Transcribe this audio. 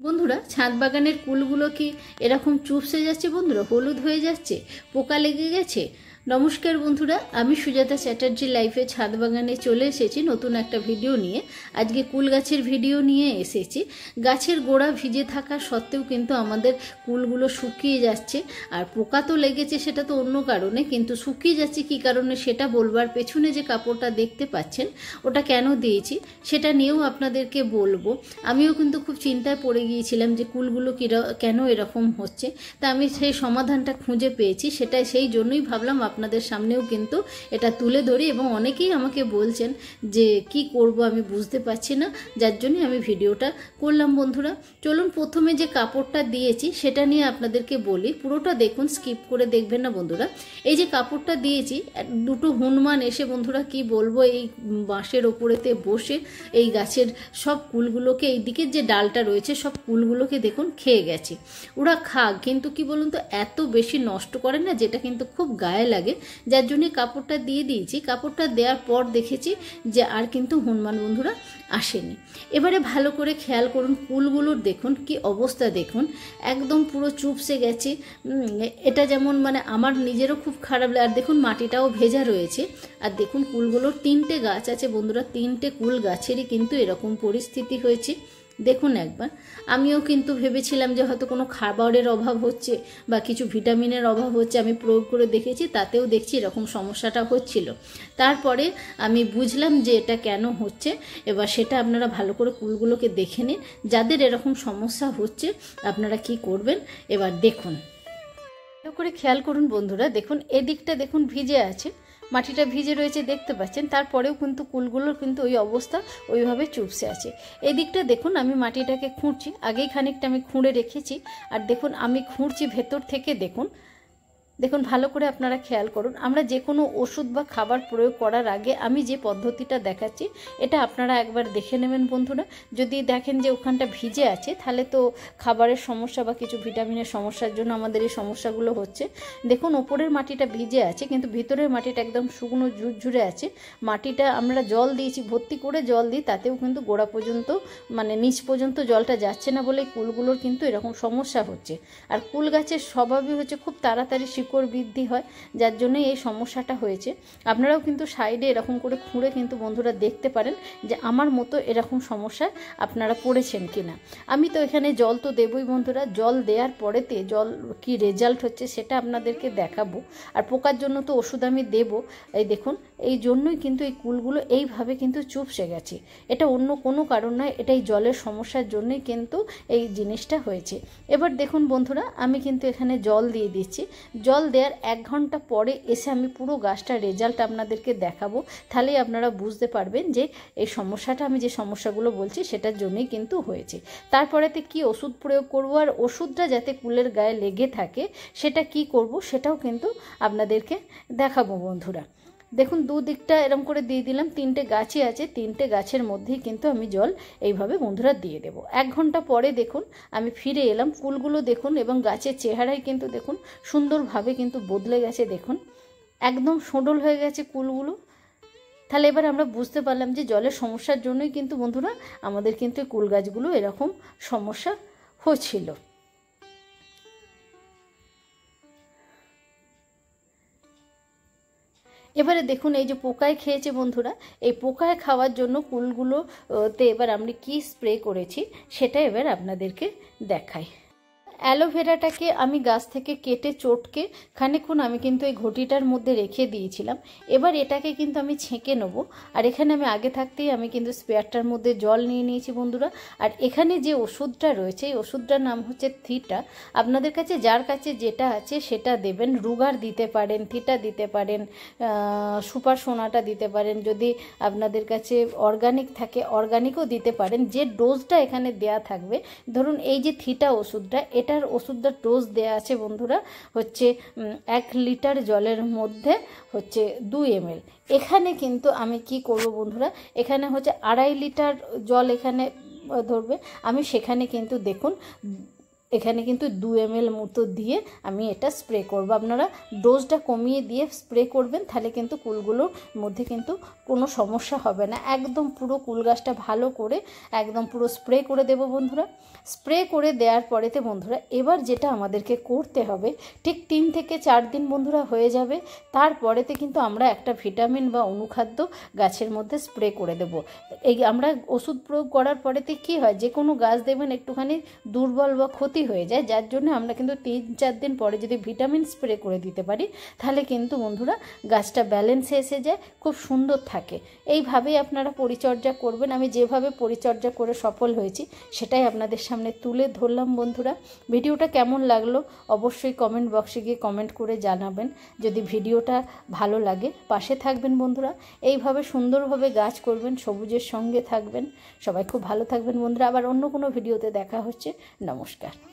বন্ধুরা, ছাদ বাগানের কুলগুলো কি এরকম চুপসে যাচ্ছে? বন্ধুরা, হলুদ হয়ে যাচ্ছে, পোকা লেগে গেছে। নমস্কার বন্ধুরা, আমি সুজাতা চ্যাটার্জি লাইফে ছাদ বাগানে চলে এসেছি নতুন একটা ভিডিও নিয়ে। আজকে কুল গাছের ভিডিও নিয়ে এসেছি। গাছের গোড়া ভিজে থাকা সত্ত্বেও কিন্তু আমাদের কুলগুলো শুকিয়ে যাচ্ছে, আর পোকা তো লেগেছে সেটা তো অন্য কারণে, কিন্তু শুকিয়ে যাচ্ছে কি কারণে সেটা বলবার পেছনে যে কাপড়টা দেখতে পাচ্ছেন ওটা কেন দিয়েছি সেটা নিয়েও আপনাদেরকে বলবো। আমিও কিন্তু খুব চিন্তায় পড়ে গিয়েছিলাম যে কুলগুলো কেন এরকম হচ্ছে, তা আমি সেই সমাধানটা খুঁজে পেয়েছি। সেটা সেই জন্যই ভাবলাম আপনাদের সামনেও কিন্তু এটা তুলে ধরি, এবং অনেকেই আমাকে বলছেন যে কি করব আমি বুঝতে পারছি না, যার জন্য আমি ভিডিওটা করলাম। বন্ধুরা চলুন, প্রথমে যে কাপড়টা দিয়েছি সেটা নিয়ে আপনাদেরকে বলি, পুরোটা দেখুন, স্কিপ করে দেখবেন না বন্ধুরা। এই যে কাপড়টা দিয়েছি, দুটো হনুমান এসে বন্ধুরা কি বলবো এই বাঁশের ওপরেতে বসে এই গাছের সব কুলগুলোকে, এই দিকের যে ডালটা রয়েছে সব কুলগুলোকে দেখুন খেয়ে গেছে। ওরা খাক, কিন্তু কি বলুন তো, এত বেশি নষ্ট করে না, যেটা কিন্তু খুব গায়ে লাগে, যার জন্য কাপড়টা দিয়ে দিয়েছি। কাপড়টা দেওয়ার পর দেখেছি যে আর কিন্তু হনুমান বন্ধুরা আসেনি। এবারে ভালো করে খেয়াল করুন, কুলগুলোর দেখুন কি অবস্থা, দেখুন একদম পুরো চুপসে গেছে। এটা যেমন মানে আমার নিজেরও খুব খারাপ লাগে। আর দেখুন মাটিটাও ভেজা রয়েছে। আর দেখুন কুলগুলোর 3টে গাছ আছে বন্ধুরা, 3টে কুল গাছেরই কিন্তু এরকম পরিস্থিতি হয়েছে। দেখুন একবার, আমিও কিন্তু ভেবেছিলাম যে হয়তো কোনো খাবারের অভাব হচ্ছে বা কিছু ভিটামিনের অভাব হচ্ছে, আমি প্রয়োগ করে দেখেছি, তাতেও দেখছি এরকম সমস্যাটা হচ্ছিল। তারপরে আমি বুঝলাম যে এটা কেন হচ্ছে। এবার সেটা আপনারা ভালো করে কুলগুলোকে দেখে নিন, যাদের এরকম সমস্যা হচ্ছে আপনারা কি করবেন এবার দেখুন। ভালো করে খেয়াল করুন বন্ধুরা, দেখুন এদিকটা দেখুন ভিজে আছে, মাটিটা ভিজে রয়েছে দেখতে পাচ্ছেন, তারপরেও কিন্তু কুলগুলোর কিন্তু ওই অবস্থা, ওইভাবে চুপসে আছে। এদিকটা দেখুন আমি মাটিটাকে খুঁড়ছি, আগেই খানিকটা আমি খুঁড়ে রেখেছি, আর দেখুন আমি খুঁড়ছি ভেতর থেকে। দেখুন দেখুন ভালো করে আপনারা খেয়াল করুন, আমরা যে কোনো ওষুধ বা খাবার প্রয়োগ করার আগে আমি যে পদ্ধতিটা দেখাচ্ছি এটা আপনারা একবার দেখে নেবেন বন্ধুরা। যদি দেখেন যে ওখানটা ভিজে আছে, তাহলে তো খাবারের সমস্যা বা কিছু ভিটামিনের সমস্যার জন্য আমাদের এই সমস্যাগুলো হচ্ছে। দেখুন ওপরের মাটিটা ভিজে আছে, কিন্তু ভিতরের মাটিটা একদম শুকনো ঝুরঝুরে আছে। মাটিটা আমরা জল দিয়েছি, ভর্তি করে জল দিই, তাতেও কিন্তু গোড়া পর্যন্ত মানে নিচ পর্যন্ত জলটা যাচ্ছে না বলে কুলগুলোর কিন্তু এরকম সমস্যা হচ্ছে। আর কুল গাছের স্বভাবই হচ্ছে খুব তাড়াতাড়ি শিকড় বৃদ্ধি হয়, যার জন্য এই সমস্যাটা হয়েছে। আপনারাও কিন্তু সাইডে এরকম করে খুঁড়ে কিন্তু বন্ধুরা দেখতে পারেন যে আমার মতো এরকম সমস্যায় আপনারা পড়েছেন কিনা। আমি তো এখানে জল তো দেবই বন্ধুরা, জল দেওয়ার পরেতে জল কি রেজাল্ট হচ্ছে সেটা আপনাদেরকে দেখাবো। আর পোকার জন্য তো ওষুধ আমি দেবো। এই দেখুন, এই জন্যই কিন্তু এই কুলগুলো এইভাবে কিন্তু চুপসে গেছে। এটা অন্য কোনো কারণ নয়, এটা এই জলের সমস্যার জন্যই কিন্তু এই জিনিসটা হয়েছে। এবার দেখুন বন্ধুরা, আমি কিন্তু এখানে জল দিয়ে দিচ্ছি। জল দেওয়ার 1 ঘন্টা পরে এসে আমি পুরো গাছটার রেজাল্ট আপনাদেরকে দেখাবো, তাহলেই আপনারা বুঝতে পারবেন যে এই সমস্যাটা, আমি যে সমস্যাগুলো বলছি সেটার জন্যই কিন্তু হয়েছে। তারপরেতে কি ওষুধ প্রয়োগ করব, আর ওষুধটা যাতে কুলের গায়ে লেগে থাকে সেটা কি করব সেটাও কিন্তু আপনাদেরকে দেখাবো বন্ধুরা। দেখুন দুদিকটা এরকম করে দিয়ে দিলাম, 3টে গাছই আছে, 3টে গাছের মধ্যেই কিন্তু আমি জল এইভাবে বন্ধুরা দিয়ে দেবো। 1 ঘন্টা পরে দেখুন আমি ফিরে এলাম, কুলগুলো দেখুন এবং গাছের চেহারাই কিন্তু দেখুন সুন্দরভাবে কিন্তু বদলে গেছে। দেখুন একদম সডল হয়ে গেছে কুলগুলো। তাহলে এবার আমরা বুঝতে পারলাম যে জলের সমস্যার জন্যই কিন্তু বন্ধুরা আমাদের কিন্তু কুল গাছগুলো এরকম সমস্যা হচ্ছিল। এবারে দেখুন এই যে পোকায় খেয়েছে বন্ধুরা, এই পোকায় খাওয়ার জন্য কুলগুলোতে এবার আমরা কি স্প্রে করেছি সেটা এবার আপনাদেরকে দেখাই। অ্যালোভেরাটাকে আমি গাছ থেকে কেটে চটকে খানিকক্ষণ আমি কিন্তু এই ঘটিটার মধ্যে রেখে দিয়েছিলাম। এবার এটাকে কিন্তু আমি ছেঁকে নেবো। আর এখানে আমি আগে থাকতেই আমি কিন্তু স্পেয়ারটার মধ্যে জল নিয়ে নিয়েছি বন্ধুরা। আর এখানে যে ওষুধটা রয়েছে এই ওষুধটার নাম হচ্ছে থিটা। আপনাদের কাছে যার কাছে যেটা আছে সেটা দেবেন, রুগার দিতে পারেন, থিটা দিতে পারেন, সুপার সোনাটা দিতে পারেন, যদি আপনাদের কাছে অর্গানিক থাকে অর্গানিকও দিতে পারেন। যে ডোজটা এখানে দেয়া থাকবে, ধরুন এই যে থিটা ওষুধটা, এটার ওষুধটার ডোজ দেয়া আছে বন্ধুরা হচ্ছে 1 লিটার জলের মধ্যে হচ্ছে 2 ml। এখানে কিন্তু আমি কি করব বন্ধুরা, এখানে হচ্ছে 2.5 লিটার জল এখানে ধরবে, আমি সেখানে কিন্তু দেখুন এখানে কিন্তু 2 ml মতো দিয়ে আমি এটা স্প্রে করব। আপনারা ডোজটা কমিয়ে দিয়ে স্প্রে করবেন, তাহলে কিন্তু কুলগুলোর মধ্যে কিন্তু কোনো সমস্যা হবে না। একদম পুরো কুল গাছটা ভালো করে একদম পুরো স্প্রে করে দেব বন্ধুরা। স্প্রে করে দেওয়ার পরেতে বন্ধুরা এবার যেটা আমাদেরকে করতে হবে, ঠিক 3 থেকে 4 দিন বন্ধুরা হয়ে যাবে, তারপরেতে কিন্তু আমরা একটা ভিটামিন বা অনুখাদ্য গাছের মধ্যে স্প্রে করে দেব। এই আমরা ওষুধ প্রয়োগ করার পরেতে কি হয়, যে কোনো গাছ দেখবেন একটুখানি দুর্বল বা ক্ষতি হয়ে যায়, যার জন্য আমরা কিন্তু 3-4 দিন পরে যদি ভিটামিন স্প্রে করে দিতে পারি, তাহলে কিন্তু বন্ধুরা গাছটা ব্যালেন্সে এসে যায়, খুব সুন্দর থাকে। এইভাবেই আপনারা পরিচর্যা করবেন। আমি যেভাবে পরিচর্যা করে সফল হয়েছি সেটাই আপনাদের সামনে তুলে ধরলাম বন্ধুরা। ভিডিওটা কেমন লাগলো অবশ্যই কমেন্ট বক্সে গিয়ে কমেন্ট করে জানাবেন। যদি ভিডিওটা ভালো লাগে পাশে থাকবেন বন্ধুরা, এইভাবে সুন্দরভাবে গাছ করবেন, সবুজের সঙ্গে থাকবেন। সবাই খুব ভালো থাকবেন বন্ধুরা। আবার অন্য কোনো ভিডিওতে দেখা হচ্ছে। নমস্কার।